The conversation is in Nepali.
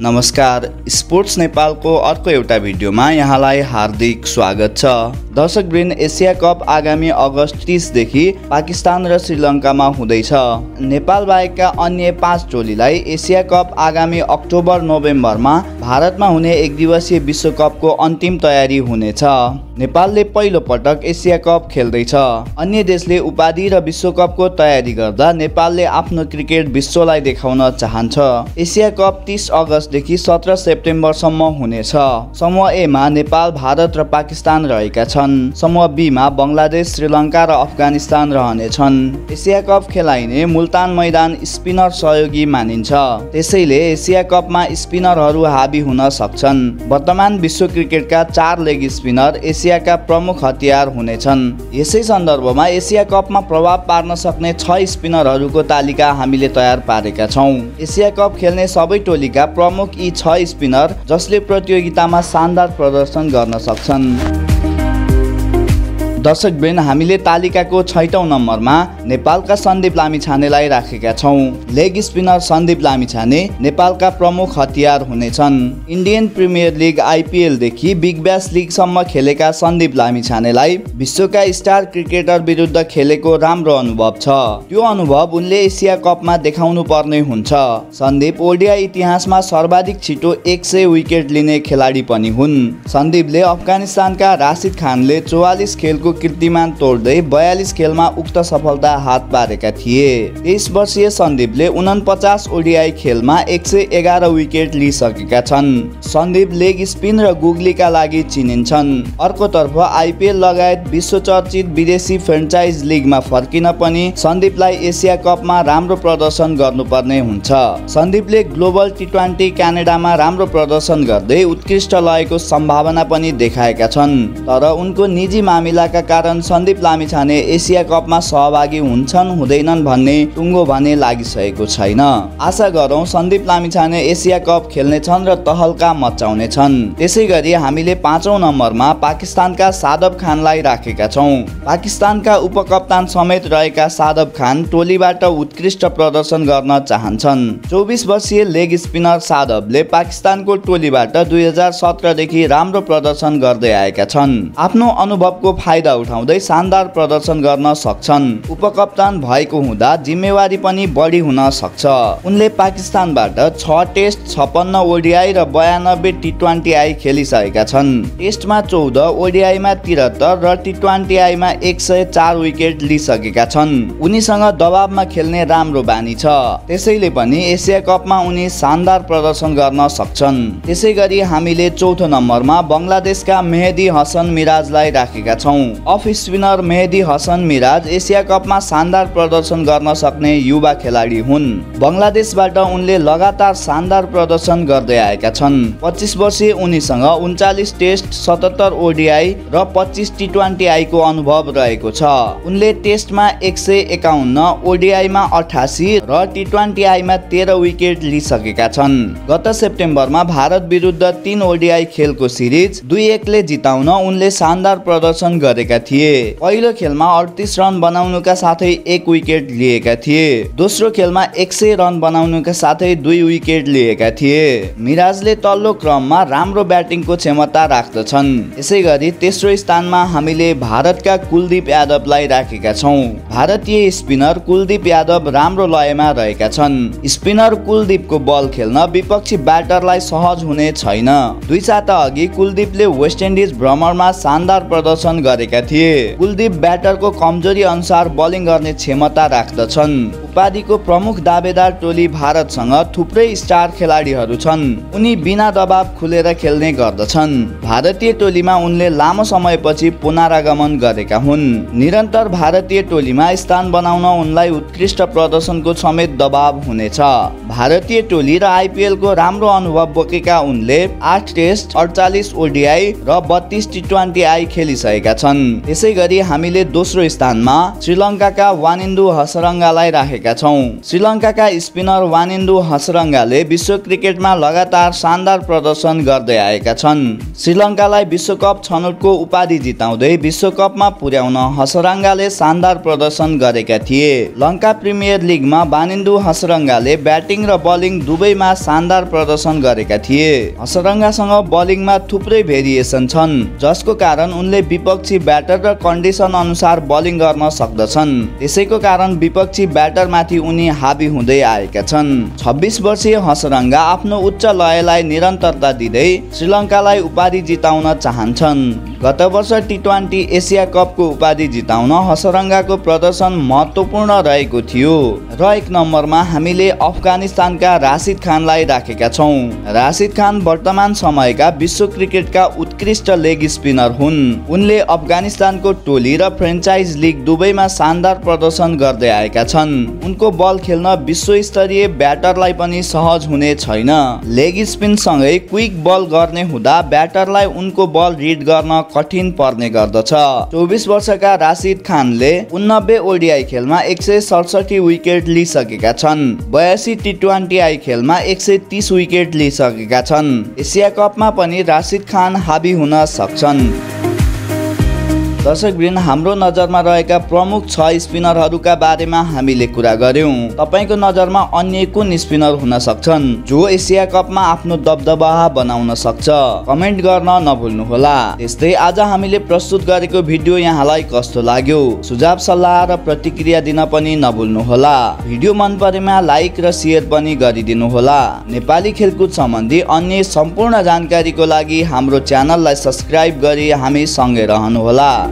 नमस्कार, स्पोर्ट्स नेपालको अर्को एउटा भिडियोमा यहाँलाई हार्दिक स्वागत छ। दर्शकवृन्द, एसिया कप आगामी अगस्त 30 देखि पाकिस्तान र श्रीलङ्कामा हुँदैछ। नेपाल बाहेकका अन्य 5 टोलीलाई एसिया कप आगामी अक्टोबर नोभेम्बरमा भारतमा हुने एकदिवसीय विश्वकपको अन्तिम तयारी हुनेछ। नेपालले पहिलो पटक एसिया कप खेल्दैछ। अन्य देशले उपाधि र विश्वकपको तयारी गर्दा नेपालले आफ्नो क्रिकेट विश्वलाई देखाउन चाहन्छ। एसिया कप 30 अगस्तदेखि 17 सेप्टेम्बरसम्म हुनेछ। समूह ए मा नेपाल, भारत र पाकिस्तान रहेका छन्। समूह बी मा बङ्गलादेश, श्रीलङ्का र अफगानिस्तान रहनेछन्। एसिया कप खेलाइने मुल्तान मैदान स्पिनर सहयोगी मानिन्छ, त्यसैले एसिया कपमा स्पिनरहरू हाबी हुन सक्छन्। वर्तमान विश्व क्रिकेटका 4 लेग स्पिनर एसियाका प्रमुख हतियार हुनेछन्। यसै सन्दर्भमा एसिया कपमा प्रभाव पार्न सक्ने 6 स्पिनरहरूको तालिका हामीले तयार पारेका छौं। एसिया कप खेल्ने सबै टोलीका प्रमुख यी 6 स्पिनर जसले प्रतियोगितामा शानदार प्रदर्शन गर्न सक्छन्। दर्शकवृन्द, हामीले तालिकाको 6औं नम्बरमा नेपालका सन्दीप लामिछानेलाई राखेका छौं। लेग स्पिनर सन्दीप लामिछाने नेपालका प्रमुख हतियार हुनेछन्। इन्डियन प्रिमियर लिग आइपिएल देखि बिग ब्यास लिगसम्म खेलेका सन्दीप लामिछानेलाई विश्वका स्टार क्रिकेटर विरुद्ध खेलेको राम्रो अनुभव छ। त्यो अनुभव उनले एसिया कपमा देखाउनु पर्ने हुन्छ। सन्दीप ओडिआई इतिहासमा सर्वाधिक छिटो 100 विकेट लिने खेलाडी पनि हुन्। सन्दीपले अफगानिस्तानका राशिद खानले 44 खेलको कीर्तिमान तोड्दै 42 खेलमा उक्त सफलता हात पारेका थिए। 23 वर्षीय सन्दीपले 49 ओडिआई खेलमा 111 विकेट लिइसकेका छन्। सन्दीप लेग स्पिन र गुगलीका लागि चिनिन्छन्। अर्कोतर्फ आइपिएल लगायत विश्व चर्चित विदेशी फ्रेन्चाइज लिगमा फर्किन पनि सन्दीपलाई एसिया कपमा राम्रो प्रदर्शन गर्नुपर्ने हुन्छ। सन्दीपले ग्लोबल टी20 क्यानाडामा राम्रो प्रदर्शन गर्दै उत्कृष्ट लयको सम्भावना पनि देखाएका छन्। तर उनको निजी मामिलाका कारण सन्दीप लामिछाने एसिया कपमा सहभागी हुन्छन् हुँदैनन् भन्ने टुङ्गो भने लागिसकेको छैन। आशा गरौँ सन्दीप लामिछाने एसिया कप खेल्नेछन् र तहल्का मचाउनेछन्। त्यसैगरी हामीले 5औं नम्बरमा पाकिस्तानका सादब खानलाई राखेका छौं। पाकिस्तानका उपकप्तान समेत रहेका सादब खान टोलीबाट उत्कृष्ट प्रदर्शन गर्न चाहन्छन्। 24 वर्षीय लेग स्पिनर सादबले पाकिस्तानको टोलीबाट 2017 देखि राम्रो प्रदर्शन गर्दै आएका छन्। आफ्नो अनुभवको फाइदा उठाउँदै शानदार प्रदर्शन गर्न सक्छन्। उपकप्तान भएको हुँदा जिम्मेवारी पनि बढी हुन सक्छ। उनले पाकिस्तानबाट 6 टेस्ट, 56 ओडिआई र 92 टी20आई खेलिसकेका छन्। टेस्टमा 14, ओडिआईमा 73 र टी20आईमा 104 विकेट लिइसकेका छन्। उनीसँग दबावमा खेल्ने राम्रो बानी छ, त्यसैले पनि एसिया कपमा उनी शानदार प्रदर्शन गर्न सक्छन्। त्यसैगरी हामीले 4थो नम्बरमा बङ्गलादेशका मेहदी हसन मिराजलाई राखेका छौं। Off spinner Mehidy Hasan Miraz Asia कपमा शानदार प्रदर्शन गर्न सक्ने युवा खेलाडी हुन्। बङ्गलादेशबाट उनले लगातार शानदार प्रदर्शन गर्दै आएका छन्। 25 वर्षीय उनीसँग 39 टेस्ट, 77 ओडिआई र 25 टी20आई को अनुभव रहेको छ। उनले टेस्टमा 151, ओडिआईमा 88 र टी20आईमा 13 विकेट लिइसकेका छन्। गत सेप्टेम्बरमा भारत विरुद्ध 3 ओडिआई खेलको सिरिज 2-1 ले जिताउन उनले शानदार प्रदर्शन गरेका थिए। पहिलो खेलमा 38 रन बनाउनुका साथै 1 विकेट लिएका थिए। दोस्रो खेलमा 100 रन बनाउनुका साथै 2 विकेट लिएका थिए। मिराजले तल्लो क्रममा राम्रो ब्याटिङको क्षमता राख्दछन्। यसैगरी तेस्रो स्थानमा हामीले भारतका कुलदीप यादवलाई राखेका छौं। भारतीय स्पिनर कुलदीप यादव राम्रो लयमा रहेका छन्। स्पिनर कुलदीपको बल खेल्न विपक्षी ब्याटरलाई सहज हुने छैन। 2 साता अघि कुलदीपले वेस्ट इन्डिज भ्रमणमा शानदार प्रदर्शन गरेका थिए। कुलदीप ब्याटरको कमजोरी अनुसार बलिङ गर्ने क्षमता राख्दछन्। उपाधिको प्रमुख दावेदार टोली भारतसँग थुप्रै स्टार खेलाडीहरू छन्। उनी बिना दबाव खुलेर खेल्ने गर्दछन्। भारतीय टोलीमा उनले लामो समयपछि पुनरागमन गरेका हुन्। निरन्तर भारतीय टोलीमा स्थान बनाउन उनलाई उत्कृष्ट प्रदर्शनको समेत दबाव हुनेछ। भारतीय टोली र आइपिएलको राम्रो अनुभव बोकेका उनले 8 टेस्ट, 48 ओडिआई र 32 टी20आई खेलिसकेका छन्। त्यसैगरी हामीले दोस्रो स्थानमा श्रीलङ्काका वानिन्दु हसरङ्गालाई राखेका राखेका छौं। श्रीलङ्काका स्पिनर वानिन्दु हसरङ्गाले विश्व क्रिकेटमा लगातार शानदार प्रदर्शन गर्दै आएका छन्। श्रीलङ्कालाई विश्वकप छनौटको उपाधि जिताउँदै विश्वकपमा पुर्याउन हसरङ्गाले शानदार प्रदर्शन गरेका थिए। लङ्का प्रिमियर लिगमा वानिन्दु हसरङ्गाले ब्याटिङ र बलिङ दुवैमा शानदार प्रदर्शन गरेका थिए। हसरङ्गासँग बलिङमा थुप्रै भेरिएसन छन्, जसको कारण उनले विपक्षी ब्याटर र कन्डिसन अनुसार बलिङ गर्न सक्दछन्। त्यसैको कारण विपक्षी ब्याटरमाथि उनी हाबी हुँदै आएका छन्। 26 वर्षीय हसरङ्गा आफ्नो उच्च लयलाई निरन्तरता दिँदै श्रीलङ्कालाई उपाधि जिताउन चाहन्छन्। गत वर्ष टी20 एसिया कपको उपाधि जिताउन हसरङ्गाको प्रदर्शन महत्त्वपूर्ण रहेको थियो। र 1 नम्बरमा हामीले अफगानिस्तानका राशिद खानलाई राखेका छौं। राशिद खान वर्तमान समयका विश्व क्रिकेटका उत्कृष्ट लेग स्पिनर हुन्। उनले अफगानिस्तानको टोली र फ्रेन्चाइज लिग दुवैमा शानदार प्रदर्शन गर्दै आएका छन्। उनको बल खेल्न विश्वस्तरीय ब्याटरलाई पनि सहज हुने छैन। लेग स्पिन सँगै क्विक बल गर्ने हुँदा ब्याटरलाई उनको बल रिड गर्न कठिन पर्ने गर्दछ। 24 वर्षका राशिद खानले 89 ओडिआई खेलमा 167 विकेट लिइसकेका छन्। 82 टी20 खेलमा 130 विकेट लिइसकेका छन्। एसिया कपमा पनि राशिद खान हाबी हुन सक्छन्। दर्शकवृन्द, हाम्रो नजरमा रहेका प्रमुख 6 स्पिनरहरूका बारेमा हामीले कुरा गर्यौं। तपाईको नजरमा अन्य कुन स्पिनर हुन सक्छन् जो एसिया कपमा आफ्नो दबदबा बनाउन सक्छ? कमेन्ट गर्न नभुल्नुहोला। त्यस्तै आज हामीले प्रस्तुत गरेको भिडियो यहाँलाई कस्तो लाग्यो? सुझाव सल्लाह र प्रतिक्रिया दिन पनि नभुल्नुहोला। भिडियो मन परेमा लाइक र शेयर पनि गरिदिनुहोला। नेपाली खेलकुद सम्बन्धी अन्य सम्पूर्ण जानकारीको लागि हाम्रो च्यानललाई सब्स्क्राइब गरी हामी सँगै रहनुहोला।